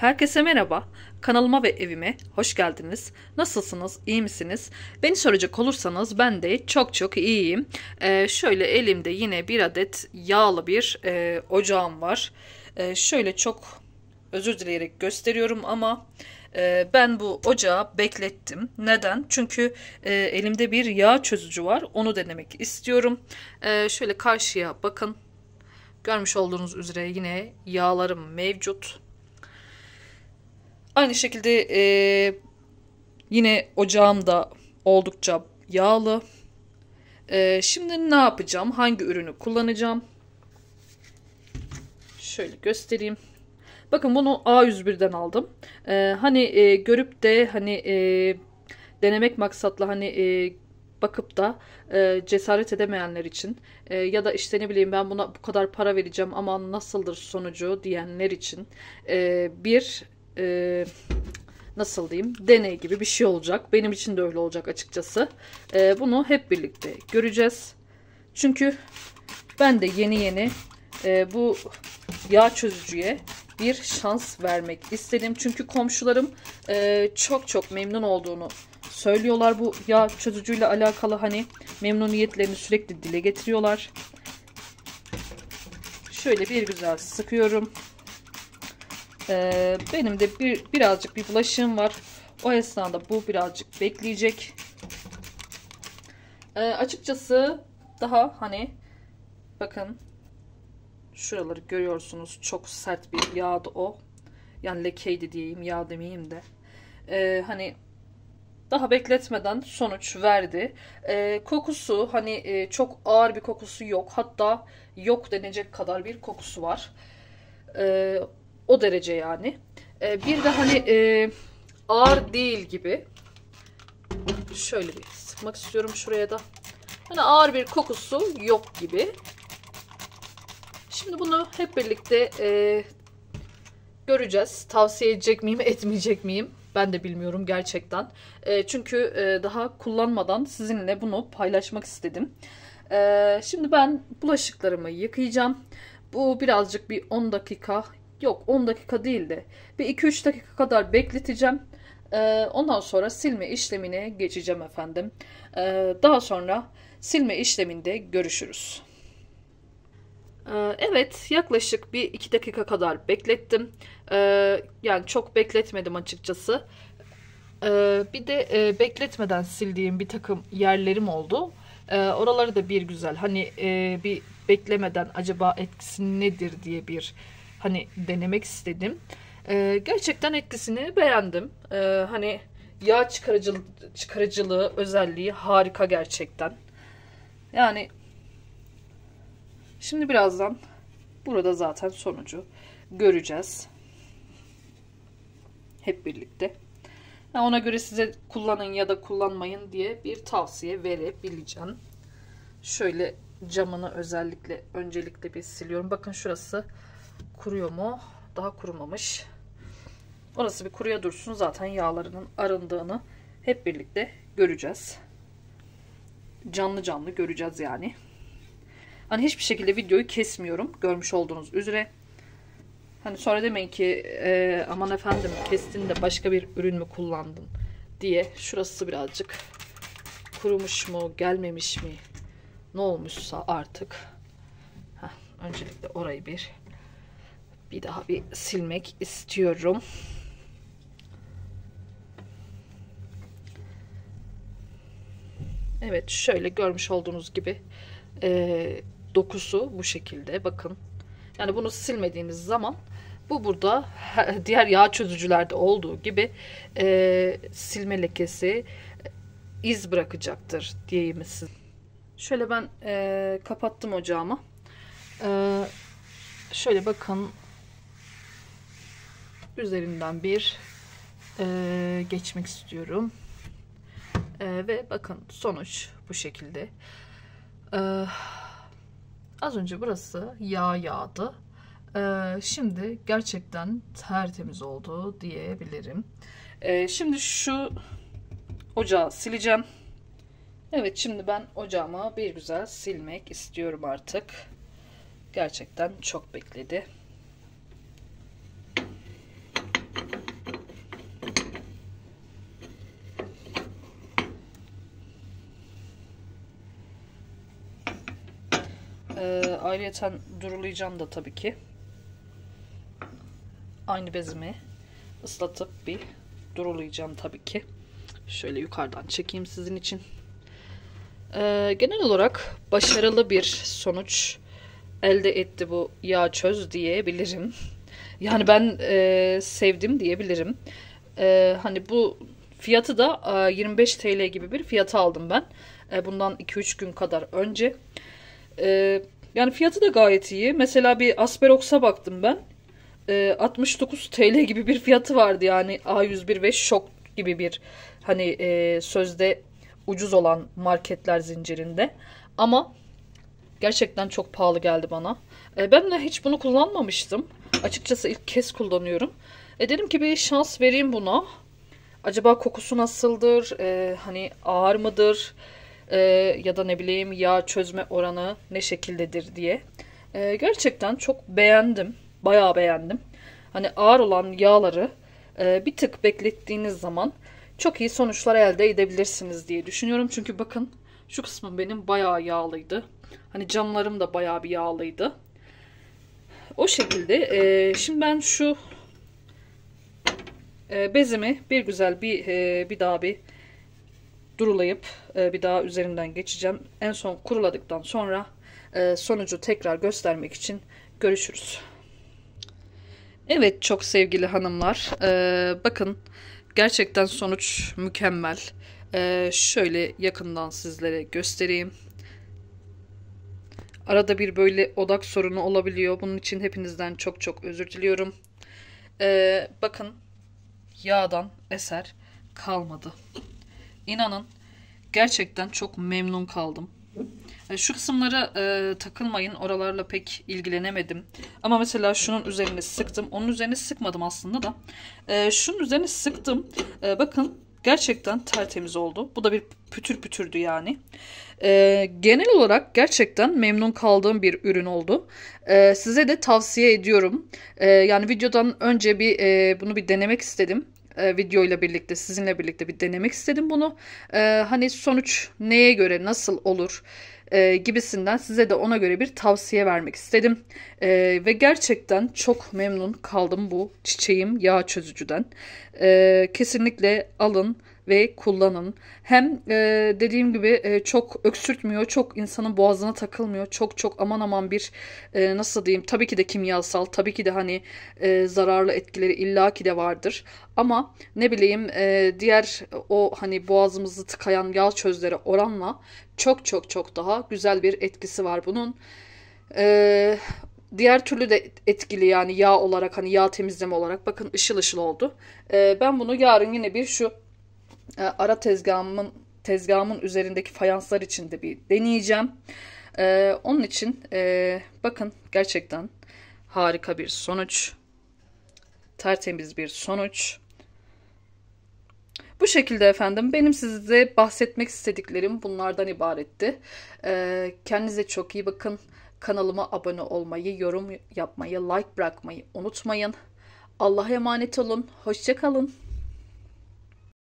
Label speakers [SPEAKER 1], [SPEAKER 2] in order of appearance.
[SPEAKER 1] Herkese merhaba. Kanalıma ve evime hoş geldiniz. Nasılsınız? İyi misiniz? Beni soracak olursanız ben de çok iyiyim. Şöyle elimde yine bir adet yağlı bir ocağım var. Şöyle çok özür dileyerek gösteriyorum ama ben bu ocağı beklettim. Neden? Çünkü elimde bir yağ çözücü var. Onu denemek istiyorum. Şöyle karşıya bakın. Görmüş olduğunuz üzere yine yağlarım mevcut. Aynı şekilde yine ocağım da oldukça yağlı. Şimdi ne yapacağım? Hangi ürünü kullanacağım? Şöyle göstereyim. Bakın bunu A101'den aldım. Görüp de denemek maksatlı bakıp da cesaret edemeyenler için ya da işte ne bileyim ben buna bu kadar para vereceğim ama nasıldır sonucu diyenler için bir nasıl diyeyim, deney gibi bir şey olacak. Benim için de öyle olacak açıkçası. Bunu hep birlikte göreceğiz. Çünkü ben de yeni bu yağ çözücüye bir şans vermek istedim. Çünkü komşularım çok memnun olduğunu söylüyorlar. Bu yağ çözücüyle alakalı memnuniyetlerini sürekli dile getiriyorlar. Şöyle bir güzel sıkıyorum. Benim de birazcık bir bulaşığım var. O esnada bu birazcık bekleyecek. Açıkçası daha bakın şuraları görüyorsunuz. Çok sert bir yağdı o. Yani lekeydi diyeyim, yağ demeyeyim de. Daha bekletmeden sonuç verdi. Kokusu çok ağır bir kokusu yok. Hatta yok denecek kadar bir kokusu var. O derece yani. Bir de ağır değil gibi. Şöyle bir sıkmak istiyorum şuraya da. Ağır bir kokusu yok gibi. Şimdi bunu hep birlikte göreceğiz. Tavsiye edecek miyim, etmeyecek miyim? Ben de bilmiyorum gerçekten. Çünkü daha kullanmadan sizinle bunu paylaşmak istedim. Şimdi ben bulaşıklarımı yıkayacağım. Bu birazcık bir 10 dakika, yok 10 dakika değil de bir 2-3 dakika kadar bekleteceğim. Ondan sonra silme işlemine geçeceğim efendim. Daha sonra silme işleminde görüşürüz. Evet, yaklaşık bir 2 dakika kadar beklettim. Yani çok bekletmedim açıkçası. Bir de bekletmeden sildiğim bir takım yerlerim oldu. Oraları da bir güzel bir beklemeden acaba etkisi nedir diye bir denemek istedim. Gerçekten etkisini beğendim. Yağ çıkarıcılığı özelliği harika gerçekten. Yani şimdi birazdan burada zaten sonucu göreceğiz. Hep birlikte. Ona göre size kullanın ya da kullanmayın diye bir tavsiye verebileceğim. Şöyle camını öncelikle bir siliyorum. Bakın şurası kuruyor mu? Daha kurumamış. Orası bir kuruya dursun. Zaten yağlarının arındığını hep birlikte göreceğiz. Canlı göreceğiz yani. Hiçbir şekilde videoyu kesmiyorum. Görmüş olduğunuz üzere. Sonra demeyin ki aman efendim kestin de başka bir ürün mü kullandın diye. Şurası birazcık kurumuş mu, gelmemiş mi, ne olmuşsa artık. Öncelikle orayı bir daha silmek istiyorum. Evet, şöyle görmüş olduğunuz gibi dokusu bu şekilde. Bakın. Yani bunu silmediğiniz zaman bu burada diğer yağ çözücülerde olduğu gibi silme lekesi iz bırakacaktır diyeyim size. Şöyle ben kapattım ocağımı. Şöyle bakın. Üzerinden bir geçmek istiyorum. Ve bakın sonuç bu şekilde. Az önce burası yağdı. Şimdi gerçekten tertemiz oldu diyebilirim. Şimdi şu ocağı sileceğim. Evet, şimdi ben ocağımı bir güzel silmek istiyorum artık. Gerçekten çok bekledi. Ayrıyeten durulayacağım da tabii ki. Aynı bezimi ıslatıp bir durulayacağım tabii ki. Şöyle yukarıdan çekeyim sizin için. Genel olarak başarılı bir sonuç elde etti bu yağ çöz diyebilirim. Yani ben sevdim diyebilirim. Hani bu fiyatı da 25 TL gibi bir fiyata aldım ben. Bundan 2-3 gün kadar önce. Yani fiyatı da gayet iyi. Mesela bir Asperox'a baktım ben. 69 TL gibi bir fiyatı vardı yani A101 ve Şok gibi bir hani sözde ucuz olan marketler zincirinde. Ama gerçekten çok pahalı geldi bana. Ben de hiç bunu kullanmamıştım. Açıkçası ilk kez kullanıyorum. Dedim ki bir şans vereyim buna. Acaba kokusu nasıldır? Hani ağır mıdır? Ya da ne bileyim yağ çözme oranı ne şekildedir diye. Gerçekten çok beğendim. Bayağı beğendim. Hani ağır olan yağları bir tık beklettiğiniz zaman çok iyi sonuçlar elde edebilirsiniz diye düşünüyorum. Çünkü bakın şu kısmım benim bayağı yağlıydı. Hani camlarım da bayağı bir yağlıydı. O şekilde şimdi ben şu bezimi bir güzel bir daha bir durulayıp bir daha üzerinden geçeceğim. En son kuruladıktan sonra sonucu tekrar göstermek için görüşürüz. Evet çok sevgili hanımlar. Bakın gerçekten sonuç mükemmel. Şöyle yakından sizlere göstereyim. Arada bir böyle odak sorunu olabiliyor. Bunun için hepinizden çok çok özür diliyorum. Bakın yağdan eser kalmadı. İnanın gerçekten çok memnun kaldım. Şu kısımlara takılmayın. Oralarla pek ilgilenemedim. Ama mesela şunun üzerine sıktım. Onun üzerine sıkmadım aslında da. Şunun üzerine sıktım. Bakın gerçekten tertemiz oldu. Bu da bir pütür pütürdü yani. Genel olarak gerçekten memnun kaldığım bir ürün oldu. Size de tavsiye ediyorum. Yani videodan önce bunu bir denemek istedim. Videoyla birlikte sizinle birlikte bir denemek istedim bunu. Hani sonuç neye göre nasıl olur gibisinden size de ona göre bir tavsiye vermek istedim. Ve gerçekten çok memnun kaldım bu çiçeğim yağ çözücüden. Kesinlikle alın ve kullanın. Hem dediğim gibi çok öksürtmüyor, çok insanın boğazına takılmıyor. Çok çok aman aman bir nasıl diyeyim, tabii ki de kimyasal, tabii ki de hani zararlı etkileri illaki de vardır. Ama ne bileyim diğer o hani boğazımızı tıkayan yağ çözlere oranla çok çok çok daha güzel bir etkisi var bunun. Diğer türlü de etkili yani yağ olarak hani yağ temizleme olarak bakın ışıl ışıl oldu. Ben bunu yarın yine bir şu ara tezgahımın üzerindeki fayanslar için de bir deneyeceğim. Onun için bakın gerçekten harika bir sonuç. Tertemiz bir sonuç. Bu şekilde efendim benim size bahsetmek istediklerim bunlardan ibaretti. Kendinize çok iyi bakın. Kanalıma abone olmayı, yorum yapmayı, like bırakmayı unutmayın. Allah'a emanet olun. Hoşça kalın.